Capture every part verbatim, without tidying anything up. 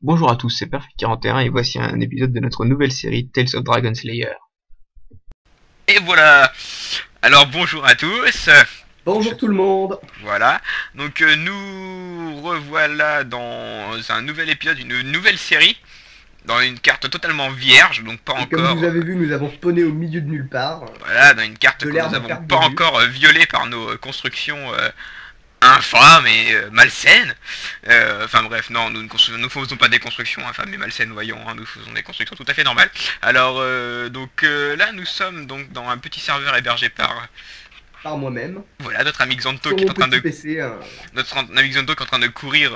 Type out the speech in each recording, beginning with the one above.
Bonjour à tous, c'est Perfect quarante et un et voici un épisode de notre nouvelle série Tales of Dragon Slayer. Et voilà. Alors bonjour à tous. Bonjour tout le monde. Voilà. Donc euh, nous revoilà dans un nouvel épisode, une nouvelle série, dans une carte totalement vierge, donc pas Et comme encore. vous avez vu, nous avons spawné au milieu de nulle part. Voilà, dans une carte De que l'air nous de avons carte pas de vue. encore euh, violée par nos euh, constructions euh, infâmes et euh, malsaines. Euh, Enfin bref, non, nous ne constru- nous faisons pas des constructions infâmes et malsaines, voyons, hein, nous faisons des constructions tout à fait normales. Alors euh, donc euh, là nous sommes donc dans un petit serveur hébergé par Par moi-même. voilà notre ami Xanto Sur qui est mon en train petit de P C. euh, notre ami Xanto qui est en train de courir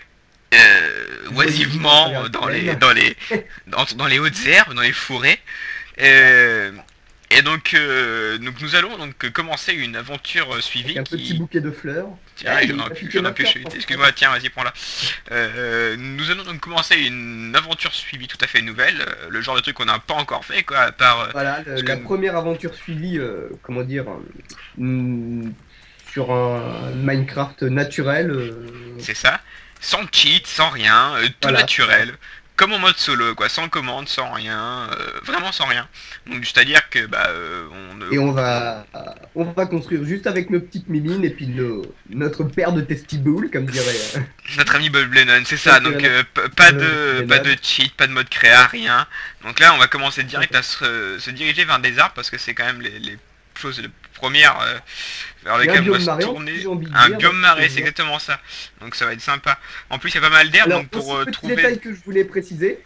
euh, oisivement dans les dans les dans, dans les hautes herbes, dans les forêts. Euh, et donc, euh, donc nous allons donc commencer une aventure suivie. avec un qui... petit bouquet de fleurs. Tiens, Hey, j'en il aurais a pu, piqué j'en ma aurais pu fleur, chuter. franchement. Excuse-moi, tiens, vas-y, prends-la. Euh, nous allons donc commencer une aventure suivie tout à fait nouvelle, euh, le genre de truc qu'on n'a pas encore fait, quoi, à part. euh, Voilà, le- Parce la que- première aventure suivie, euh, comment dire, euh, mm, sur un Minecraft naturel. euh, C'est ça, sans cheat, sans rien, euh, tout Voilà, naturel, comme en mode solo, quoi, sans commande, sans rien, euh, vraiment sans rien. Donc c'est-à-dire que bah euh, on ne- Et on va, on va construire juste avec nos petites mimines et puis nos- notre paire de testiboules, comme dirait. euh, notre ami Bob Lennon, c'est ça. Donc, Donc euh, euh, p- pas de Lennon. pas de cheat, pas de mode créa, rien. Donc là on va commencer direct à se, se diriger vers des arbres parce que c'est quand même les, les choses les premières euh, vers Et un lesquelles on va biome se marais, tourner. j'ai envie de Un dire, biome parce marais, que- c'est exactement ça. Donc ça va être sympa. En plus il y a pas mal d'herbes, Alors, donc pour aussi, euh, petit trouver. détail que je voulais préciser.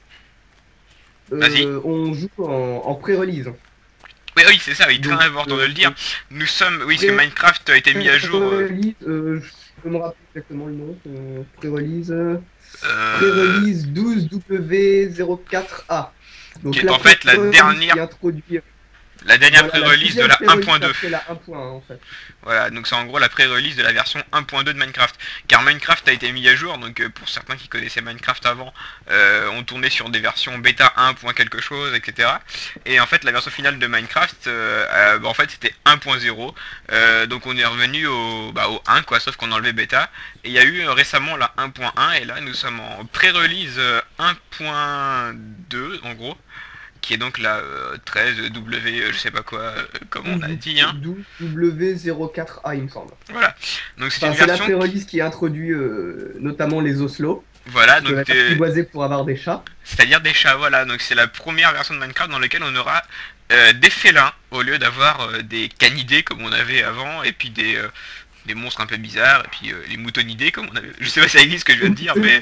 Euh, Vas-y. on joue en, en pré-release. Oui, oui, c'est ça, oui, très Donc, important de euh, le dire. Nous sommes, oui, parce que pré- Minecraft a été mis à jour. euh, Pré-release, euh, je peux me rappeler exactement le nom. Euh, pré-release. euh, euh, Pré-release douze W zéro quatre A. Donc Qui est en fait la pré-release dernière- qui introduit la dernière voilà, la pré-release de deuxième la pré-release un point deux. après la un point un en fait. Voilà, donc c'est en gros la pré-release de la version un point deux de Minecraft. Car Minecraft a été mis à jour, donc euh, pour certains qui connaissaient Minecraft avant, euh, on tournait sur des versions bêta un point quelque chose, et cetera. Et en fait la version finale de Minecraft, euh, euh, bah, en fait c'était un point zéro. Euh, donc on est revenu au, bah, au un quoi, sauf qu'on a enlevé bêta. Et il y a eu euh, récemment la un point un, et là nous sommes en pré-release euh, un point deux en gros. Qui est donc la euh, treize W, euh, je sais pas quoi, euh, comme on a dit, hein. douze W zéro quatre A il me semble. Voilà. Donc c'est Enfin, une c'est la version. pré-release qui introduit euh, notamment les oslos. Voilà, Donc, donc euh, t'es- apprivoisé pour avoir des chats. c'est-à-dire des chats, voilà. Donc c'est la première version de Minecraft dans laquelle on aura euh, des félins au lieu d'avoir euh, des canidés comme on avait avant, et puis des, euh, des monstres un peu bizarres, et puis euh, les moutonidés comme on avait. Je sais pas si ça existe ce que je viens de dire, mais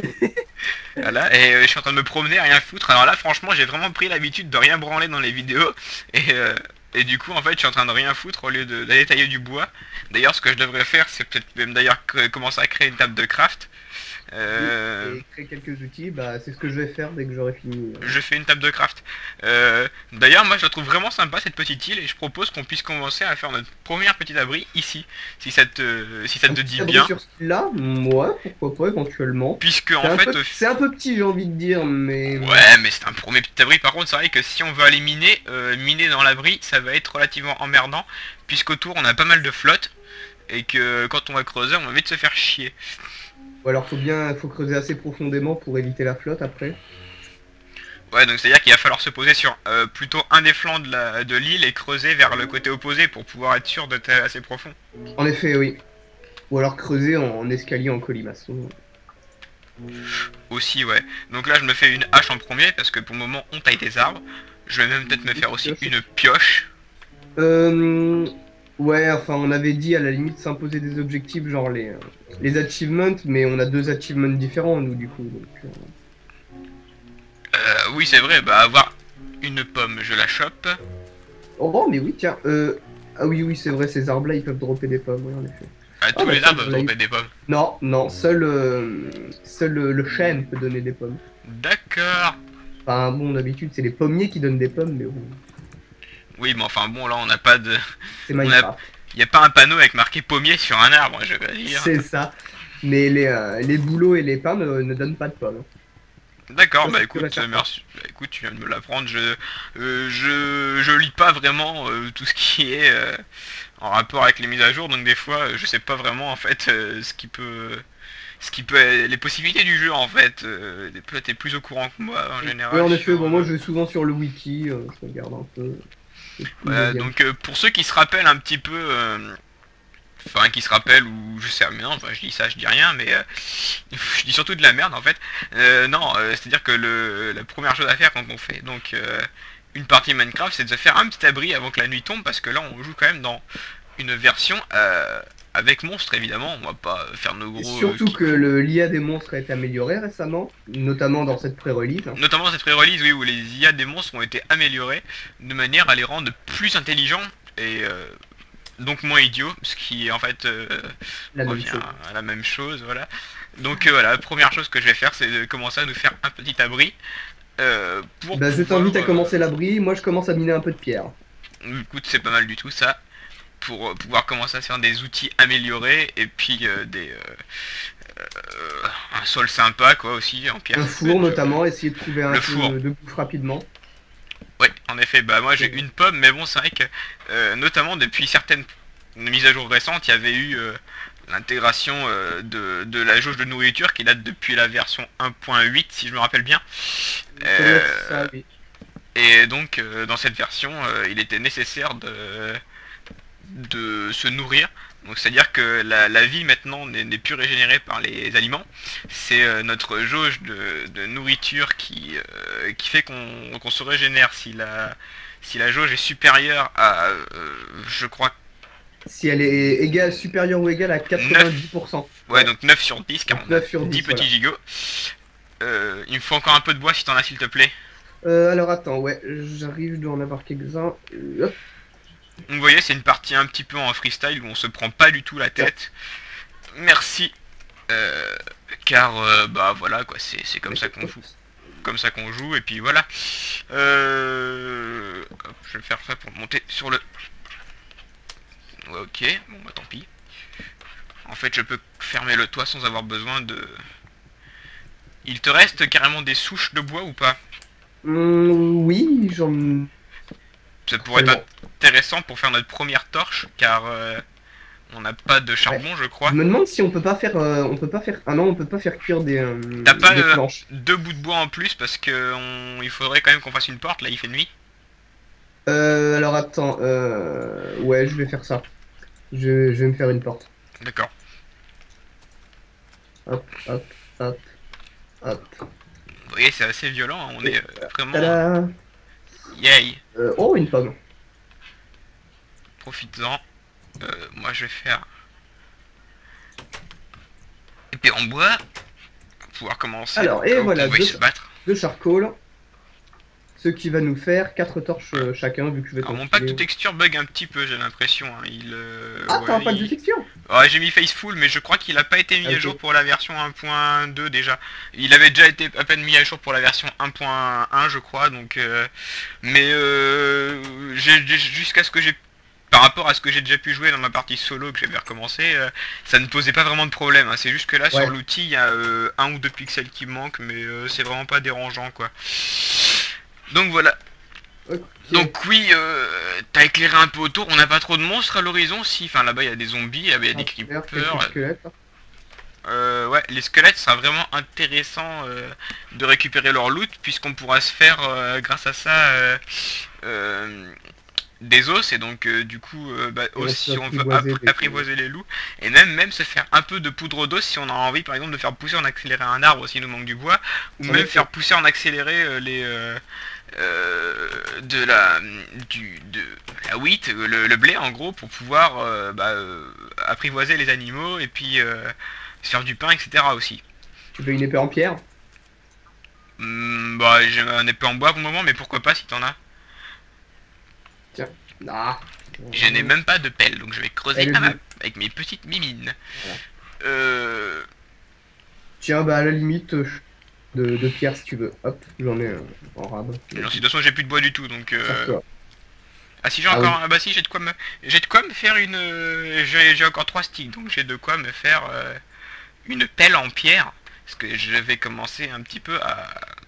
voilà. Et euh, je suis en train de me promener à rien foutre. Alors là, franchement, j'ai vraiment pris l'habitude de rien branler dans les vidéos, et euh, et du coup, en fait, je suis en train de rien foutre au lieu de- d'aller tailler du bois. D'ailleurs, ce que je devrais faire, c'est peut-être même d'ailleurs que- commencer à créer une table de craft. Euh, Et créer quelques outils, bah, c'est ce que je vais faire dès que j'aurai fini. je fais une table de craft. Euh, D'ailleurs, moi je la trouve vraiment sympa cette petite île et je propose qu'on puisse commencer à faire notre première petite abri ici, si ça te, si ça te Un dit petit abri bien. sur celui-là, ouais, pourquoi pas éventuellement. Puisque C'est en un, fait, peu, euh, c'est un peu petit, j'ai envie de dire, mais. ouais, mais c'est un premier petit abri. Par contre, c'est vrai que si on veut aller miner, euh, miner dans l'abri, ça va être relativement emmerdant, puisqu'autour on a pas mal de flotte et que quand on va creuser, on va vite se faire chier. Ou alors faut bien, faut creuser assez profondément pour éviter la flotte après. Ouais, donc c'est à dire qu'il va falloir se poser sur euh, plutôt un des flancs de la- de l'île et creuser vers le côté opposé pour pouvoir être sûr d'être assez profond. En effet, oui. Ou alors creuser en, en escalier en colimaçon. Aussi, ouais. Donc là, je me fais une hache en premier parce que pour le moment, on taille des arbres. Je vais même peut-être me faire aussi une pioche. Euh, ouais, enfin on avait dit à la limite s'imposer des objectifs genre les, euh, les achievements, mais on a deux achievements différents nous du coup. Donc, euh, Euh, oui, c'est vrai, bah avoir une pomme, je la chope. Oh mais oui tiens, euh... ah oui oui c'est vrai ces arbres là ils peuvent dropper des pommes, oui en effet. Ah, tous bah, les ça, arbres je peuvent l'ai- dropper des pommes. Non, non, seul, euh, seul euh, le chêne peut donner des pommes. D'accord. Enfin bon d'habitude c'est les pommiers qui donnent des pommes, mais bon, Oui, mais enfin bon, là, on n'a pas de... c'est Minecraft. Il n'y a pas un panneau avec marqué pommier sur un arbre, je veux dire. C'est ça. Mais les, euh, les bouleaux et les pains ne, ne donnent pas de pommes. D'accord, Ça, bah c'est écoute, sûr et certain. merci. Bah écoute, tu viens de me l'apprendre. Je, euh, je, je lis pas vraiment euh, tout ce qui est euh, en rapport avec les mises à jour, donc des fois, euh, je sais pas vraiment en fait euh, ce qui peut, ce qui peut, les possibilités du jeu en fait. Euh, peut-être t'es plus au courant que moi en général. Oui, en effet, sur, bon, moi euh, je vais souvent sur le wiki, euh, je regarde un peu. voilà, donc euh, pour ceux qui se rappellent un petit peu, euh, enfin qui se rappellent ou je sais rien, enfin je dis ça, je dis rien, mais euh, je dis surtout de la merde en fait. Euh, non, euh, c'est-à-dire que le, la première chose à faire quand on fait donc euh, une partie Minecraft, c'est de se faire un petit abri avant que la nuit tombe, parce que là on joue quand même dans une version euh, avec monstres évidemment, on va pas faire nos Et gros... euh, surtout que le l'I A des monstres a été amélioré récemment, notamment dans cette pré-release. Notamment cette pré-release, oui, où les I A des monstres ont été améliorés de manière à les rendre plus intelligents et euh, donc moins idiots, ce qui en fait euh, La même revient chose. à la même chose, voilà. Donc euh, voilà, la première chose que je vais faire, c'est de commencer à nous faire un petit abri euh, pour Bah, je pouvoir, t'invite à euh, commencer l'abri, moi je commence à miner un peu de pierre. écoute, c'est pas mal du tout ça, pour euh, pouvoir commencer à se faire des outils améliorés et puis euh, des euh, euh, un sol sympa quoi aussi en pierre. Un ça peut four être, notamment, essayer de trouver un le peu four. de bouffe rapidement. Oui, en effet, bah moi j'ai une pomme, mais bon, c'est vrai que, euh, notamment depuis certaines mises à jour récentes, il y avait eu euh, l'intégration euh, de, de la jauge de nourriture qui date depuis la version un point huit, si je me rappelle bien. Ça doit être Euh, ça, oui. et donc, euh, dans cette version, euh, il était nécessaire de, de se nourrir. Donc c'est-à-dire que la, la vie maintenant n'est n'est plus régénérée par les aliments, c'est euh, notre jauge de, de nourriture qui, euh, qui fait qu'on qu'on se régénère si la, si la jauge est supérieure à, euh, je crois, Si elle est égale, supérieure ou égale à quatre-vingt-dix pour cent. ouais, donc neuf sur dix, car Donc on a neuf sur dix dix, petits voilà. gigots. Euh, il me faut encore un peu de bois si t'en as s'il te plaît. Euh, alors attends, ouais, j'arrive, je dois en avoir quelques-uns. Euh, hop. Donc vous voyez, c'est une partie un petit peu en freestyle où on se prend pas du tout la tête. Merci. Euh, car euh, bah voilà quoi, c'est c'est comme ça qu'on joue. Comme ça qu'on joue et puis voilà. Euh, hop, je vais faire ça pour monter sur le... Ouais, ok, bon bah tant pis. En fait je peux fermer le toit sans avoir besoin de... Il te reste carrément des souches de bois ou pas? Hum, oui, j'en... Ça pourrait être intéressant pour faire notre première torche car euh, on n'a pas de charbon je crois. Je me demande si on peut pas faire, euh, on peut pas faire, ah non, on peut pas faire cuire des, euh, T'as pas des euh, planches. deux bouts de bois en plus parce que on... il faudrait quand même qu'on fasse une porte, là il fait nuit. Euh, alors attends, euh, ouais, je vais faire ça. Je, je vais me faire une porte. D'accord. Hop, hop, hop, hop. Vous voyez c'est assez violent, hein, on est euh, vraiment... Tada. Yay. Euh, oh, une pomme. Profites-en. Euh, moi je vais faire épée en bois pour pouvoir commencer Alors, et au cas où voilà, on va deux- se battre. De charcoal. Ce qui va nous faire quatre torches euh, chacun, vu que je vais Alors mon t'enfiler. pack de texture bug un petit peu j'ai l'impression. Hein. Il, euh, Ah, t'as un ouais, pack il- de texture? Ouais, j'ai mis Faceful mais je crois qu'il a pas été mis Ah, à ok. jour pour la version un point deux déjà. Il avait déjà été à peine mis à jour pour la version un point un je crois donc euh, mais euh, j'ai j'ai- jusqu'à ce que j'ai par rapport à ce que j'ai déjà pu jouer dans ma partie solo que j'avais recommencé, euh, ça ne posait pas vraiment de problème. Hein. C'est juste que là Ouais. sur l'outil il y a euh, un ou deux pixels qui me manquent mais euh, c'est vraiment pas dérangeant quoi. Donc voilà. Ok. Donc oui, euh, t'as éclairé un peu autour, on n'a pas trop de monstres à l'horizon, si, enfin là-bas il y a des zombies, là-bas il y a des Ah, creepers, quelques squelettes. euh, ouais, les squelettes sera vraiment intéressant euh, de récupérer leur loot, puisqu'on pourra se faire, euh, grâce à ça, euh, euh, des os, et donc euh, du coup, euh, bah, Et on aussi peut si on veut apprivoiser appri- les- apprivoiser les loups, et même, même se faire un peu de poudre d'os si on a envie, par exemple, de faire pousser en accéléré un arbre s'il nous manque du bois, ou En même effet. faire pousser en accéléré euh, les... euh, euh, de la du de la wheat, le, le blé en gros pour pouvoir euh, bah, euh, apprivoiser les animaux et puis euh, se faire du pain etc aussi. Tu veux une épée en pierre? Hmm, bah j'ai un épée en bois pour le moment mais pourquoi pas si t'en as. Ah. Je n'ai même pas de pelle donc je vais creuser Elle la est map bleue. avec mes petites mimines. Voilà. Euh... Tiens, bah à la limite, euh, de, de pierre si tu veux. Hop, j'en ai un en rab. non, si, de toute façon j'ai plus de bois du tout donc euh... Sers-toi. ah si j'ai Ah encore oui. ah bah si j'ai de quoi me j'ai de quoi me faire une euh, j'ai j'ai encore trois sticks donc j'ai de quoi me faire euh, une pelle en pierre parce que je vais commencer un petit peu à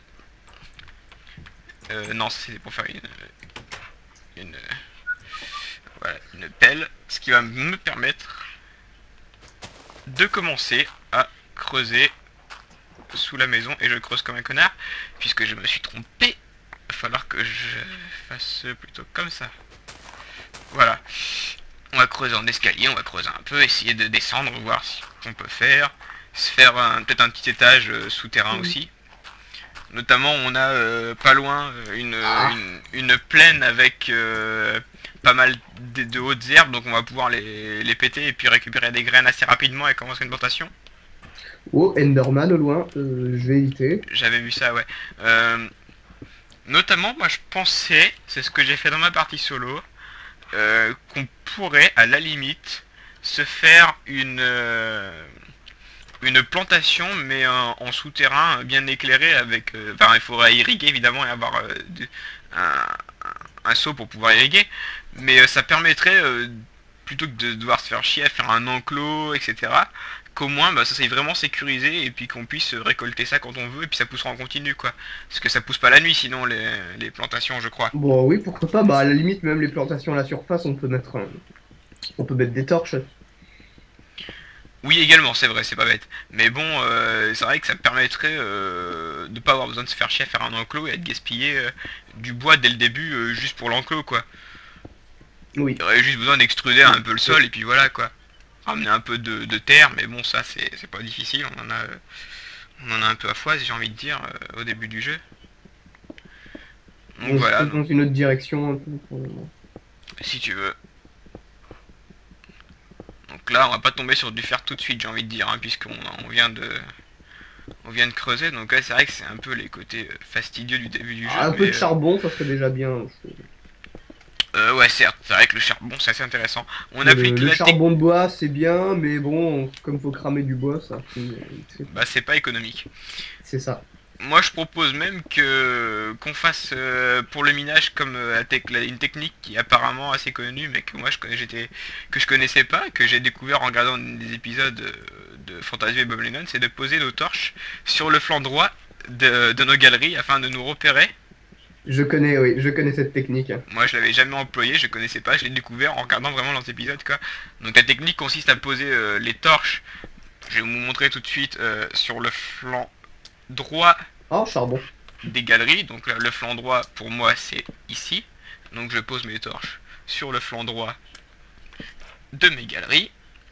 euh, non c'est pour faire une une voilà une pelle ce qui va me permettre de commencer à creuser sous la maison et je creuse comme un connard puisque je me suis trompé. Il va falloir que je fasse plutôt comme ça. Voilà. On va creuser en escalier, on va creuser un peu, essayer de descendre, voir ce qu'on peut faire. Se faire peut-être un petit étage euh, souterrain mmh. aussi. Notamment on a euh, pas loin une, ah. une, une plaine avec euh, pas mal de, de hautes herbes, donc on va pouvoir les, les péter et puis récupérer des graines assez rapidement et commencer une plantation. Oh, Enderman au loin, euh, je vais éviter. J'avais vu ça, ouais. Euh, notamment, moi je pensais, c'est ce que j'ai fait dans ma partie solo, euh, qu'on pourrait à la limite se faire une... Euh, une plantation mais en, en souterrain bien éclairé avec euh, enfin il faudrait irriguer évidemment et avoir euh, de, un, un seau pour pouvoir irriguer, mais euh, ça permettrait euh, plutôt que de devoir se faire chier à faire un enclos, etc., qu'au moins bah, ça c'est vraiment sécurisé et puis qu'on puisse récolter ça quand on veut et puis ça poussera en continu quoi, parce que ça pousse pas la nuit sinon les, les plantations je crois. Bon oui pourquoi pas, bah à la limite même les plantations à la surface on peut mettre un... on peut mettre des torches. Oui également, c'est vrai, c'est pas bête. Mais bon, euh, c'est vrai que ça permettrait euh, de pas avoir besoin de se faire chier à faire un enclos et à de gaspiller euh, du bois dès le début euh, juste pour l'enclos quoi. Oui. Il y aurait juste besoin d'extruder un peu le sol et puis voilà quoi. Ramener un peu de, de terre, mais bon ça c'est pas difficile, on en a euh, on en a un peu à foise j'ai envie de dire euh, au début du jeu. Donc on voilà. Se dans une autre direction un peu pour le moment. Si tu veux. Donc là, on va pas tomber sur du fer tout de suite, j'ai envie de dire, hein, puisqu'on on vient de, on vient de creuser. Donc là, c'est vrai que c'est un peu les côtés fastidieux du début du jeu. Ah, un mais, peu de euh... charbon, ça serait déjà bien. Euh, ouais, certes, c'est vrai que le charbon, c'est assez intéressant. On le, applique le la charbon de bois, c'est bien, mais bon, comme faut cramer du bois, ça. Bah, c'est pas économique. C'est ça. Moi, je propose même que qu'on fasse euh, pour le minage comme euh, une technique qui est apparemment assez connue, mais que moi je connais, j'étais que je connaissais pas, que j'ai découvert en regardant des épisodes de Fantasy et Bob Lennon, c'est de poser nos torches sur le flanc droit de, de nos galeries afin de nous repérer. Je connais, oui, je connais cette technique. Moi, je l'avais jamais employée, je connaissais pas, je l'ai découvert en regardant vraiment leurs épisodes, quoi. Donc la technique consiste à poser euh, les torches. Je vais vous montrer tout de suite euh, sur le flanc droit oh, charbon. des galeries. Donc là, le flanc droit pour moi c'est ici. Donc je pose mes torches sur le flanc droit de mes galeries.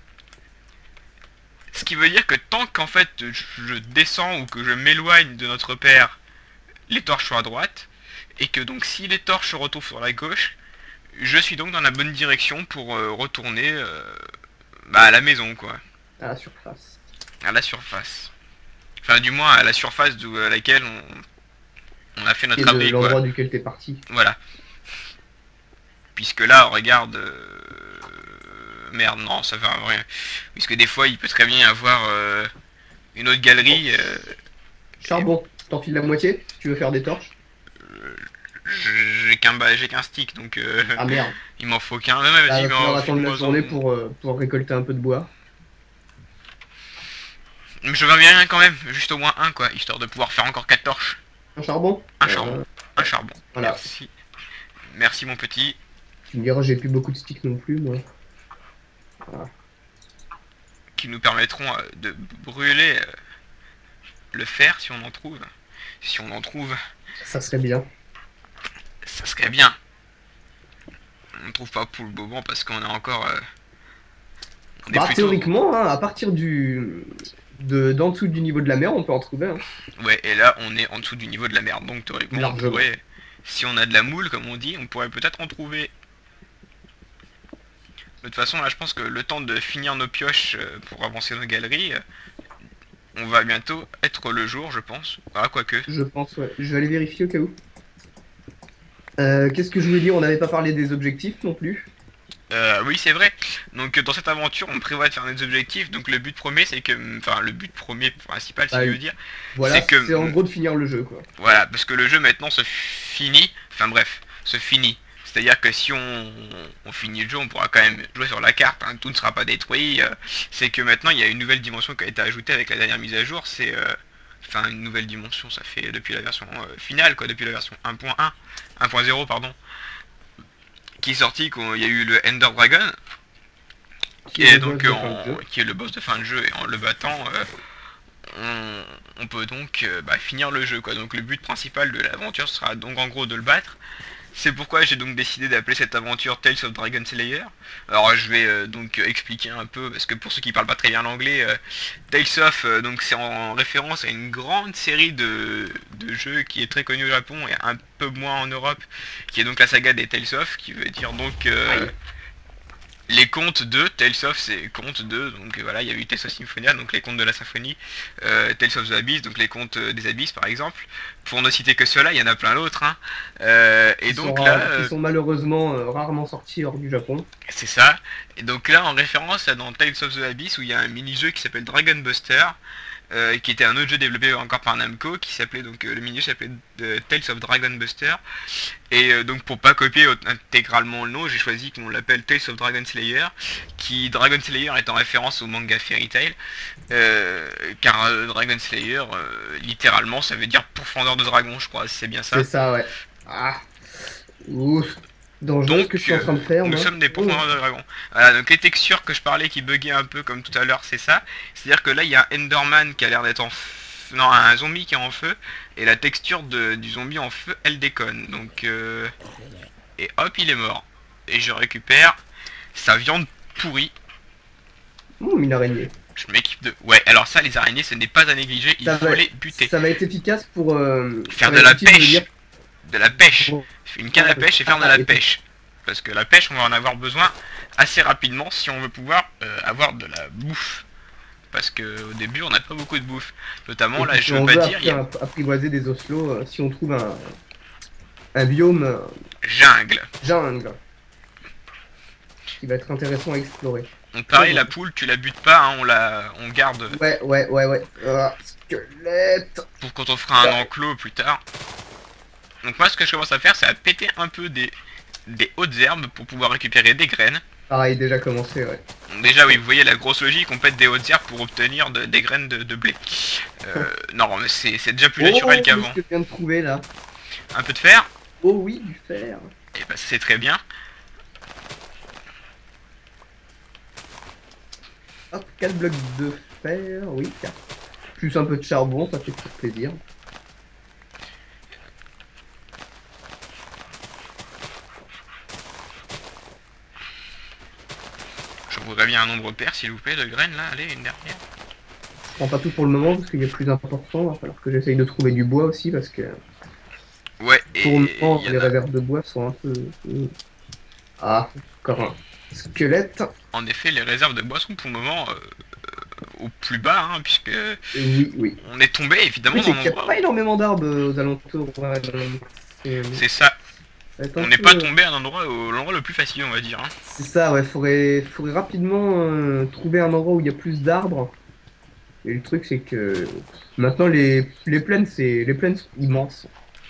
Ce qui veut dire que tant qu'en fait je descends ou que je m'éloigne de notre père, les torches sont à droite. Et que donc si les torches se retrouvent sur la gauche, je suis donc dans la bonne direction pour euh, retourner euh, bah, à la maison quoi. À la surface. À la surface. Enfin, du moins à la surface de à laquelle on, on a fait notre abri. Et l'endroit duquel t'es parti. Voilà. Puisque là, on regarde... Euh... Merde, non, ça va rien. Puisque des fois, il peut très bien y avoir euh, une autre galerie. Euh... Charbon, t'en files la moitié si tu veux faire des torches. Euh, j'ai qu'un bah, j'ai qu'un stick, donc... Euh... Ah merde. Il m'en faut qu'un. Ouais, vas-y, ah, on va attendre la journée pour, euh, pour récolter un peu de bois. Je veux bien quand même, juste au moins un quoi, histoire de pouvoir faire encore quatre torches. Un charbon. Un charbon. Euh... Un charbon. Voilà. Merci. Merci mon petit. Tu me diras, j'ai plus beaucoup de sticks non plus moi. Voilà. Qui nous permettront euh, de brûler euh, le fer si on en trouve. Si on en trouve. Ça serait bien. Ça serait bien. On ne trouve pas pour le moment parce qu'on est encore... Euh, on bah est plutôt... théoriquement, hein, à partir du... de d'en dessous du niveau de la mer, on peut en trouver. Hein. Ouais, et là, on est en dessous du niveau de la mer. Donc théoriquement, largement. on pourrait... Si on a de la moule, comme on dit, on pourrait peut-être en trouver. De toute façon, là, je pense que le temps de finir nos pioches euh, pour avancer nos galeries, euh, on va bientôt être le jour, je pense. Ah, quoique. Je pense, ouais. Je vais aller vérifier au cas où. Euh, Qu'est-ce que je voulais dire? On n'avait pas parlé des objectifs non plus. Euh, oui, c'est vrai. Donc, dans cette aventure, on prévoit de faire des objectifs. Donc, le but premier, c'est que... Enfin, le but premier, principal, si ah, je veux dire. Voilà, c'est que... en gros de finir le jeu, quoi. Voilà, parce que le jeu, maintenant, se finit. Enfin, bref, se finit. C'est-à-dire que si on, on finit le jeu, on pourra quand même jouer sur la carte, hein, tout ne sera pas détruit. Euh, c'est que maintenant, il y a une nouvelle dimension qui a été ajoutée avec la dernière mise à jour. C'est... Euh, enfin, une nouvelle dimension, ça fait depuis la version euh, finale, quoi, depuis la version un point un, un point zéro, pardon. Qui est sorti quand il y a eu le Ender Dragon. Qui est, donc, en, qui est le boss de fin de jeu. Et en le battant, euh, on, on peut donc euh, bah, finir le jeu quoi. Donc le but principal de l'aventure sera donc en gros de le battre. C'est pourquoi j'ai donc décidé d'appeler cette aventure Tales of Dragon Slayer. Alors je vais euh, donc euh, expliquer un peu, parce que pour ceux qui parlent pas très bien l'anglais, euh, Tales of, euh, donc c'est en, en référence à une grande série de, de jeux qui est très connue au Japon et un peu moins en Europe, qui est donc la saga des Tales of, qui veut dire donc euh, les contes de Tales of, c'est contes de, donc euh, voilà, il y a eu Tales of Symphonia, donc les contes de la symphonie, euh, Tales of the Abyss, donc les contes euh, des abysses par exemple. Pour ne citer que cela, il y en a plein d'autres. Hein. Euh, et Qui donc sont, là, rares- euh, qui sont malheureusement euh, rarement sortis hors du Japon. c'est ça. Et donc là, en référence à dans Tales of the Abyss, où il y a un mini-jeu qui s'appelle Dragon Buster, euh, qui était un autre jeu développé encore par Namco, qui s'appelait donc euh, le mini-jeu s'appelait euh, Tales of Dragon Buster. Et euh, donc pour pas copier intégralement le nom, j'ai choisi qu'on l'appelle Tales of Dragon Slayer, qui Dragon Slayer est en référence au manga Fairy Tail, euh, car euh, Dragon Slayer, euh, littéralement, ça veut dire pourfendeur de dragon, je crois, c'est bien ça. C'est ça, ouais. Ah. Ouf. Dangereux ce Donc, que je suis en train de faire, nous moi. sommes des Oh. pourfendeurs de dragons. Voilà, donc les textures que je parlais qui buggaient un peu comme tout à l'heure, c'est ça. C'est-à-dire que là, il y a un Enderman qui a l'air d'être en... f- Non, un zombie qui est en feu. Et la texture de, du zombie en feu, elle déconne. Donc, euh... Et hop, il est mort. Et je récupère sa viande pourrie. Hum, une araignée. Je m'équipe de... Ouais, alors ça, les araignées, ce n'est pas à négliger. Il Ça faut va, les buter. ça va être efficace pour euh, Faire ça de va la être utile de pêche. dire- De la pêche. Bon. Une canne à pêche et faire de Ah, la et- pêche. Parce que la pêche, on va en avoir besoin assez rapidement si on veut pouvoir euh, avoir de la bouffe. Parce que au début, on n'a pas beaucoup de bouffe. Notamment, Et là, puis, je si veux on pas veut dire, il y a appri- apprivoiser des oslos, euh, si on trouve un, un biome euh, jungle. jungle qui va être intéressant à explorer. Donc pareil, la poule, tu la butes pas, hein, on la, on garde Ouais, ouais, ouais, ouais. Ah, squelette. pour quand on fera un enclos plus tard. Donc moi, ce que je commence à faire, c'est à péter un peu des, des hautes herbes pour pouvoir récupérer des graines. Pareil, déjà commencé, ouais. Donc déjà, oui, vous voyez la grosse logique, on pète des hautes herbes pour obtenir de- des graines de, de blé. Euh, non, mais c'est c'est déjà plus naturel oh, qu'avant. ce que je viens de trouver là. Un peu de fer, Oh oui, du fer. et bah c'est très bien. Hop, quatre blocs de fer, oui, quatre. Plus un peu de charbon, ça fait toujours plaisir. Je voudrais bien un nombre pair, s'il vous plaît, de graines, là, allez, une dernière. Je prends pas tout pour le moment parce qu'il y a plus important. Il va falloir que j'essaye de trouver du bois aussi parce que Ouais, et pour le moment, il y en les a- réserves de bois sont un peu. Ah, encore un squelette. en effet, les réserves de boissons, pour le moment, euh, euh, au plus bas, hein, puisque Et oui, oui. on est tombé, évidemment, Oui, c'est dans qu'il n'y a l'endroit pas énormément d'arbres euh, aux alentours. Ouais, donc c'est- C'est ça, ça va être un on n'est peu- pas tombé à un endroit, au- l'endroit le plus facile, on va dire. Hein. C'est ça, ouais, faudrait, faudrait rapidement euh, trouver un endroit où il y a plus d'arbres. Et le truc, c'est que maintenant, les, les plaines, c'est les plaines sont immenses.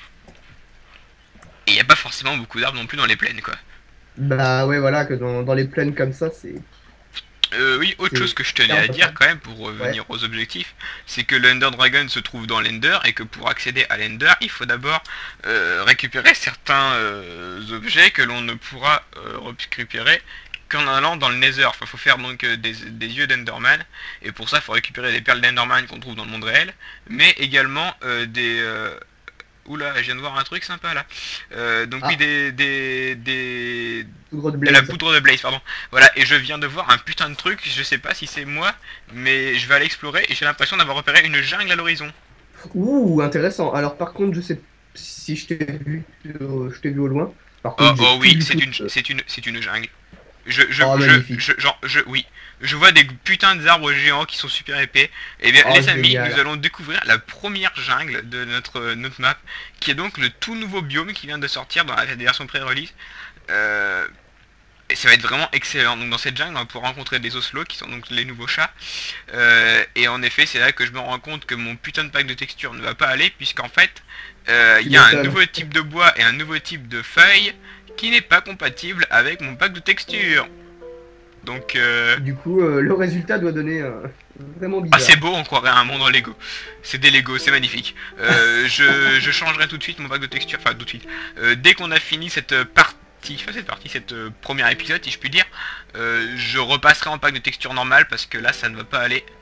Et il n'y a pas forcément beaucoup d'arbres non plus dans les plaines, quoi. Bah ouais, voilà, que dans, dans les plaines comme ça, c'est... Euh, oui, autre C'est chose que je tenais clair, à ça. dire quand même pour revenir aux objectifs, c'est que l'Ender Dragon se trouve dans l'Ender et que pour accéder à l'Ender, il faut d'abord euh, récupérer certains euh, objets que l'on ne pourra euh, récupérer qu'en allant dans le Nether. Enfin, faut faire donc euh, des, des yeux d'Enderman et pour ça, il faut récupérer des perles d'Enderman qu'on trouve dans le monde réel, mais également euh, des euh, Oula, je viens de voir un truc sympa là. Euh, donc Ah. oui, des, des, des, Poudre de de blaze. la poudre de Blaze, pardon. Voilà, et je viens de voir un putain de truc, je sais pas si c'est moi, mais je vais aller explorer et j'ai l'impression d'avoir repéré une jungle à l'horizon. Ouh, intéressant. Alors par contre, je sais si je t'ai vu, euh, je t'ai vu au loin. Par Oh, contre, j'ai oh oui, plus du c'est tout une, de- c'est une, c'est une jungle. Je, je, Oh, je, magnifique. je, genre, je, oui. Je vois des putains d'arbres géants qui sont super épais. Et bien, Oh, les amis, génial. nous allons découvrir la première jungle de notre, notre map, qui est donc le tout nouveau biome qui vient de sortir dans la version pré-release. Euh, et ça va être vraiment excellent. Donc dans cette jungle, on va pouvoir rencontrer des oslos qui sont donc les nouveaux chats. Euh, et en effet, c'est là que je me rends compte que mon putain de pack de texture ne va pas aller, puisqu'en fait, euh, il y a un m'étonnes. nouveau type de bois et un nouveau type de feuilles qui n'est pas compatible avec mon pack de texture. Donc, euh... Du coup, euh, le résultat doit donner euh, vraiment ah, bizarre. c'est beau, on croirait un monde en Lego. C'est des Lego, c'est magnifique. Euh, je, je changerai tout de suite mon pack de texture, enfin tout de suite. Euh, dès qu'on a fini cette partie, enfin cette partie, cette euh, premier épisode, si je puis dire, euh, je repasserai en pack de texture normal parce que là, ça ne va pas aller.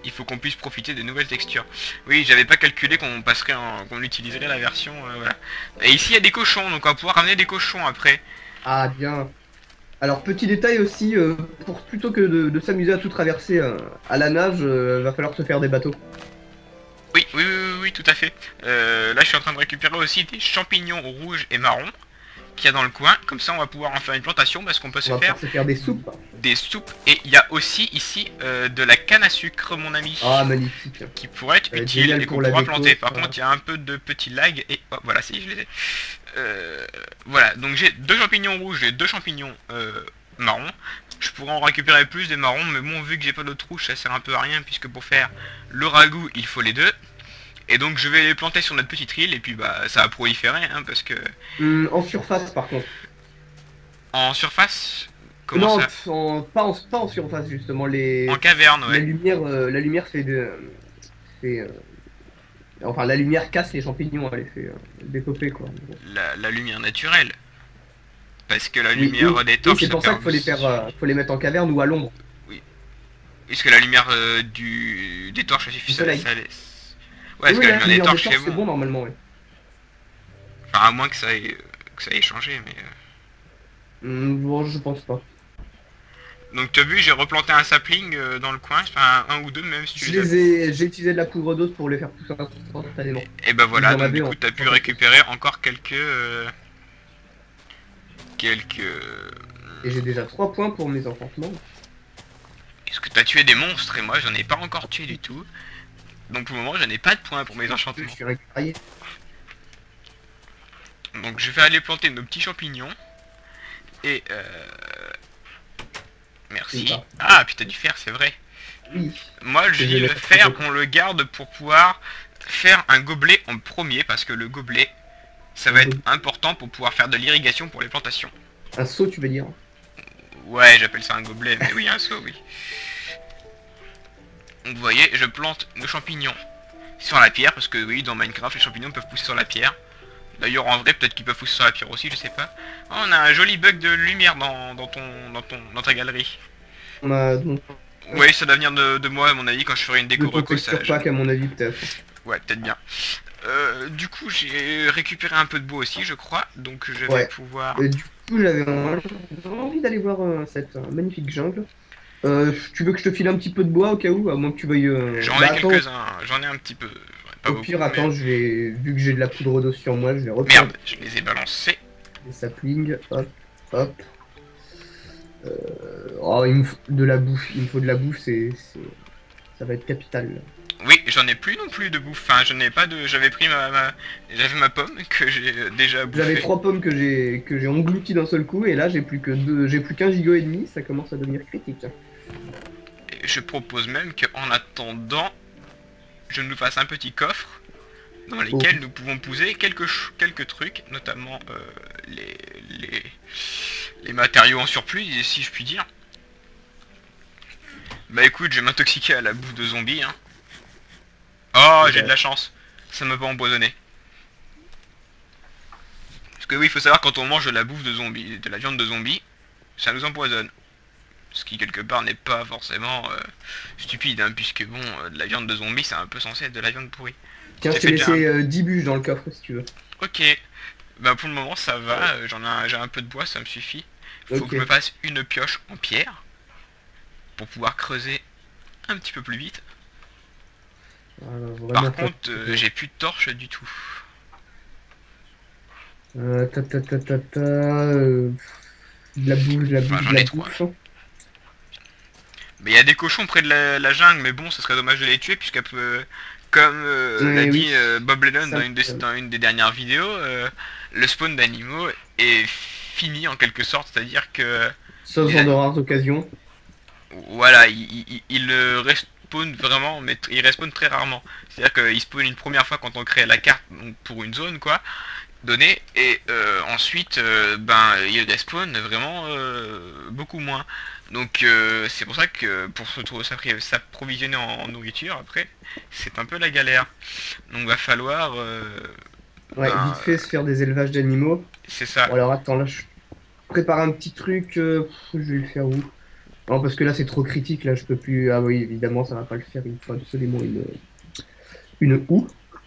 il faut qu'on puisse profiter des nouvelles textures. Oui, j'avais pas calculé qu'on passerait en, qu'on utiliserait la version, euh, voilà. Et ici il y a des cochons, donc on va pouvoir ramener des cochons après. Ah, bien. Alors, petit détail aussi, euh, pour plutôt que de, de s'amuser à tout traverser euh, à la nage, euh, va falloir se faire des bateaux. Oui, oui, oui, oui, oui, tout à fait. Euh, là je suis en train de récupérer aussi des champignons rouges et marrons qu'il y a dans le coin, comme ça on va pouvoir en faire une plantation parce qu'on peut On se va faire pouvoir se faire des soupes. des soupes. Et il y a aussi ici euh, de la canne à sucre, mon ami. Ah, magnifique. Qui pourrait être Ça va être utile génial et qu'on pour la pourra déco, planter. Par ça. contre, il y a un peu de petits lags et oh, voilà, si je les ai. Euh, voilà, donc j'ai deux champignons rouges et deux champignons euh, marrons. Je pourrais en récupérer plus des marrons, mais bon, vu que j'ai pas d'autres rouges, ça sert un peu à rien puisque pour faire le ragoût, il faut les deux. Et donc je vais les planter sur notre petite île et puis bah ça va proliférer hein, parce que Hum, en surface, par contre. en surface, comment Non, ça pff, en- pas, en, pas en surface, justement. Les, En caverne, la, ouais. lumière, euh, la lumière fait de... fait, euh, enfin, la lumière casse les champignons, elle les fait euh, décoper, quoi. La, la lumière naturelle. Parce que la Oui, lumière oui, des oui, torches, c'est ça pour ça perd- qu'il faut les faire, euh, faut les mettre en caverne ou à l'ombre. Est-ce que la lumière euh, du... des torches ça suffit Du ça, soleil. ça laisse... Ouais, est-ce Oui, que la la lumière des lumière torches des c'est torches, c'est bon? bon, normalement, oui. Enfin, à moins que ça ait, que ça ait changé, mais... euh. Hum, bon, je pense pas. Donc tu as vu, j'ai replanté un sapling euh, dans le coin, enfin un, un ou deux même si tu Je les as. les ai, j'ai utilisé de la poudre d'os pour les faire pousser instantanément. Et bah voilà, Ils en donc avaient du en- coup t'as pu en fait. récupérer encore quelques... euh, quelques... Et j'ai déjà trois points pour mes enchantements. Est-ce que t'as tué des monstres? Et moi j'en ai pas encore tué du tout. Donc pour le moment je n'ai pas de points pour mes Je enchantements. suis régulier. Donc je vais aller planter nos petits champignons. Et euh... merci. C'est ça. Ah, puis t'as du fer, c'est vrai. Oui. Moi je Et dis je le l'ai- fer, on le garde pour pouvoir faire un gobelet en premier. Parce que le gobelet, ça va être important pour pouvoir faire de l'irrigation pour les plantations. Un seau, tu veux dire? Ouais, j'appelle ça un gobelet, mais oui, un seau, oui. Donc vous voyez, je plante nos champignons sur la pierre, parce que oui, dans Minecraft, les champignons peuvent pousser sur la pierre. D'ailleurs, en vrai, peut-être qu'ils peuvent pousser sur la pierre aussi, je sais pas. Oh, on a un joli bug de lumière dans, dans ton, dans ton, dans ta galerie. On a donc Ouais, ça doit venir de, de moi, à mon avis, quand je ferai une déco le ton texture recossage. pack, à mon avis, peut-être. Ouais, peut-être bien. Euh, du coup, j'ai récupéré un peu de bois aussi, je crois, donc je vais Ouais. pouvoir... Et du coup, j'avais envie d'aller voir euh, cette euh, magnifique jungle. Euh, tu veux que je te file un petit peu de bois au cas où, à moins que tu veuilles. euh, J'en bah, ai attends, quelques-uns, j'en ai un petit peu. Pas au beaucoup, pire, mais- attends, je vais. Vu que j'ai de la poudre d'eau sur moi, je vais reprendre Merde, je les ai balancés. les saplings. Hop, hop. Euh, Oh, il me faut de la bouffe. Il me faut de la bouffe, c'est. c'est- Ça va être capital. Oui, j'en ai plus non plus de bouffe. Enfin, je n'ai pas de. J'avais pris ma, ma... j'avais ma pomme que j'ai euh, déjà bouffée. J'avais trois pommes que j'ai que j'ai englouties d'un seul coup, et là j'ai plus que deux, j'ai plus qu'un gigot et demi, ça commence à devenir critique. Et je propose même qu'en attendant, je nous fasse un petit coffre dans lequel nous pouvons poser quelques ch- quelques trucs, notamment euh, les, les les matériaux en surplus, si je puis dire. Bah écoute, je vais m'intoxiquer à la bouffe de zombies. Hein. Oh, j'ai de la chance. Ça m'a pas empoisonné. Parce que oui, il faut savoir, quand on mange de la bouffe de zombies, de la viande de zombies, ça nous empoisonne. Ce qui quelque part n'est pas forcément euh, stupide, hein, puisque bon, euh, de la viande de zombie, c'est un peu censé être de la viande pourrie. Tiens, je J'ai t'ai fait laissé euh, dix bûches dans le coffre si tu veux. Ok. Bah pour le moment ça va, euh, j'en ai un, j'ai un peu de bois, ça me suffit. Faut Ok. que je me fasse une pioche en pierre pour pouvoir creuser un petit peu plus vite. Euh, vraiment Par pas- contre, euh, j'ai plus de torche du tout. Euh, ta ta ta ta ta. euh, De la bouffe, de la bouffe, Enfin, j'en de la ai trois. bouffe. Mais il y a des cochons près de la, la jungle, mais bon, ce serait dommage de les tuer, puisque euh, comme euh, Ouais, l'a oui. dit euh, Bob Lennon Ça, dans une, des, euh, dans une des dernières vidéos, euh, le spawn d'animaux est fini en quelque sorte, c'est-à-dire que Sauf Il en a- de rares occasions. voilà, il, il, il le respawn vraiment, mais tr- il respawn très rarement. C'est-à-dire qu'il spawn une première fois quand on crée la carte donc pour une zone, quoi, donnée, et euh, ensuite, euh, ben, il despawn vraiment euh, beaucoup moins. Donc euh, c'est pour ça que pour se trouver s'appri- s'approvisionner en, en nourriture, après, c'est un peu la galère. Donc va falloir... euh, Ouais, ben, vite fait se faire des élevages d'animaux. c'est ça. Bon, alors attends, là je prépare un petit truc. euh, pff, je vais le faire où? Non, parce que là, c'est trop critique. Là, je peux plus. Ah oui, évidemment, ça va pas le faire. Il faut absolument une, une houe.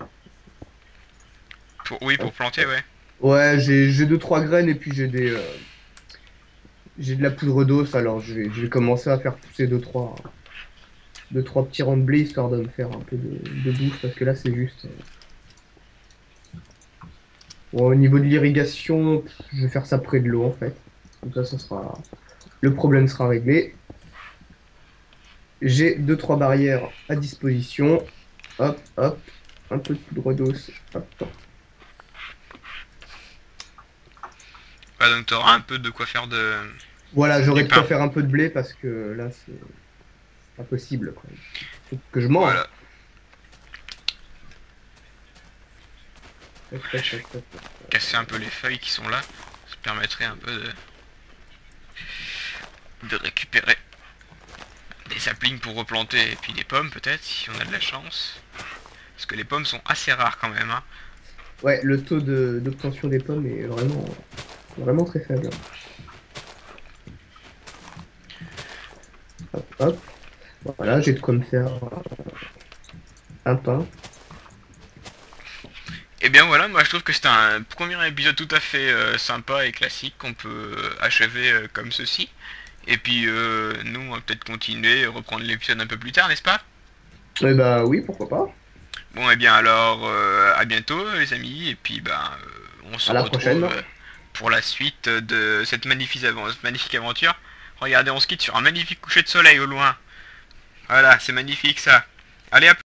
Pour, oui, pour planter, ouais. Ouais, j'ai j'ai deux, trois graines et puis j'ai des. euh, J'ai de la poudre d'os, alors je vais, je vais commencer à faire pousser deux, trois, deux, trois petits rangs de blé histoire de me faire un peu de, de bouffe parce que là, c'est juste. euh, Bon, au niveau de l'irrigation, pff, je vais faire ça près de l'eau en fait. Comme ça, ça sera. Le problème sera réglé. J'ai deux, trois barrières à disposition. Hop, hop. Un peu de poudre d'os. Hop. Ouais, donc t'auras un peu de quoi faire de... Voilà, j'aurai du de quoi pain. faire un peu de blé parce que là, c'est pas possible, quoi. Faut que je mange. Voilà. Tac, tac, tac, tac, tac. Casser un peu les feuilles qui sont là. Ça permettrait un peu de... de récupérer des saplings pour replanter et puis des pommes peut-être si on a de la chance. Parce que les pommes sont assez rares quand même, hein. Ouais, le taux de- d'obtention des pommes est vraiment, vraiment très faible. Hop, hop. Voilà, j'ai de quoi me faire un pain. Et bien voilà, moi je trouve que c'est un premier épisode tout à fait euh, sympa et classique qu'on peut euh, achever euh, comme ceci. Et puis euh, nous on va peut-être continuer et reprendre l'épisode un peu plus tard, n'est-ce pas? Eh bah oui, pourquoi pas. Bon et bien alors euh, à bientôt les amis et puis ben euh, on se À la retrouve prochaine. euh, pour la suite de cette magnifique, avan- magnifique aventure. Regardez, on se quitte sur un magnifique coucher de soleil au loin. Voilà, c'est magnifique ça. Allez, à